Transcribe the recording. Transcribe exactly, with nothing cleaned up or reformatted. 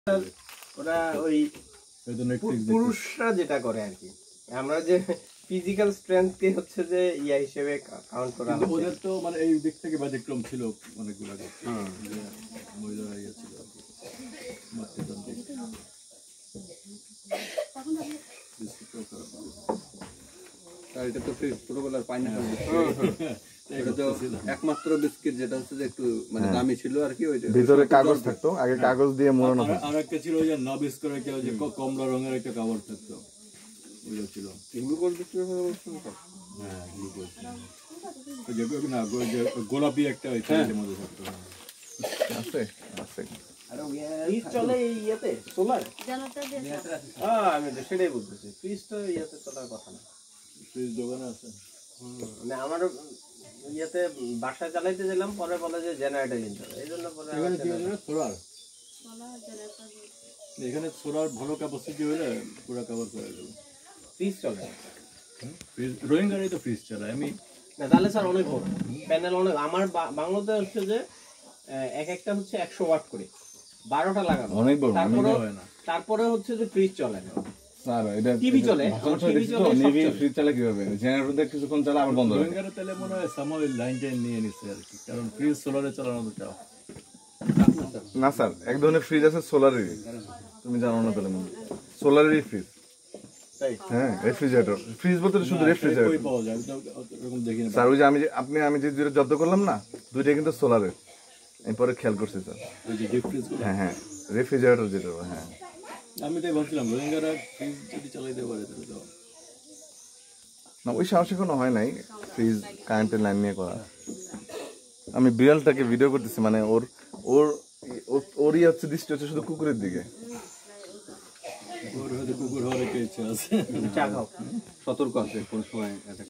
ওরা ওই পুরুষরা যেটা করে আর কি, আমরা যে ফিজিক্যাল স্ট্রেংথ কে হচ্ছে যে ইয়া হিসেবে কাউন্ট করা হয়। ওদের তো মানে এই দিক থেকে ব্যতিক্রম ছিল অনেকগুলো, মহিলারা ইয়ে ছিল আর এটা তো ছোটবেলার পাইনাপেল এটা তো একমাত্র বিস্কিট যেটা হচ্ছে যে একটু মানে দামি ছিল আর কি, ওইটা ভিতরে কাগজ থাকতো, আগে কাগজ দিয়ে মোড়ানো হতো। আর একটা ছিল ওই যে নাবিস করে কেউ যে কমলা রঙের একটা কাভার থাকতো, ওইটা ছিল গ্লুকোজ বিস্কিটের কথা বলছেন তো? হ্যাঁ গ্লুকোজ, ওই যে না গোলাপি একটা এর মধ্যে থাকতো। আছে আছে আরে ফ্রিজ চলে এই ইয়েতে সোলার হ্যাঁ আমি তো সেটাই বলতেছি, ফ্রিজ তো ইয়েতে চলার কথা না। ফ্রিজ দোকানে আছে মানে আমার ইয়েতে বাসায় চালাইতে গেলাম, পরে বলে যে জেনারেটর কিনতে হবে, এই জন্য পরে সোলার এখানে সোলার ভালো ক্যাপাসিটি হলে পুরো কভার করে দেবে। ফ্রিজ চলে ফ্রিজ রোহিঙ্গারই তো ফ্রিজ চালায় আমি না, তাহলে স্যার অনেক হোক প্যানেল অনেক। আমার বাংলাতে হচ্ছে যে এক একটা হচ্ছে একশো ওয়াট করে বারোটা লাগানো, অনেক বড়। তারপরে তারপরে হচ্ছে যে ফ্রিজ চলে না স্যার, এটা টিভি চলে, টিভি চলে, নিভি ফ্রিজ চলে কিভাবে? জেনারেটর দিয়ে কিছুক্ষণ চালা আবার বন্ধ হয়। রোহিঙ্গারে তাহলে মনে হয় সামহাও লাইন টাইন নিয়ে নিচ্ছে আর কি, কারণ ফ্রিজ সোলারে চালানো তো চাও না স্যার, এক ধরনের ফ্রিজ আছে সোলারের, তুমি জানো না তাহলে? সোলারেরই ফ্রিজ, হ্যাঁ রেফ্রিজারেটর। ফ্রিজ বলতে শুধু রেফ্রিজারেটর পাওয়া যায় এরকম দেখি না স্যার। ওই যে আমি যে আপনি আমি যে দুটো জব্দ করলাম না, দুইটা কিন্তু সোলারের। আমি পরে খেয়াল করছি স্যার। ওই যে ডিপ ফ্রিজ, হ্যাঁ হ্যাঁ রেফ্রিজারেটর যেটা, হ্যাঁ আমি তাই ভাবছিলাম রোহিঙ্গারা ফ্রিজ যদি চালাইতে পারে তাহলে তো না, ওই সাহস এখনো হয় নাই ফ্রিজ কারেন্টের লাইন নিয়ে করা। আমি বিড়ালটাকে ভিডিও করতেছি, মানে ওর ওর ওরই হচ্ছে দৃষ্টি হচ্ছে শুধু কুকুরের দিকে। কুকুর হয়তো কুকুর হওয়ার একটা ইচ্ছা আছে, চা খাও, সতর্ক আছে কোন সময় অ্যাটাক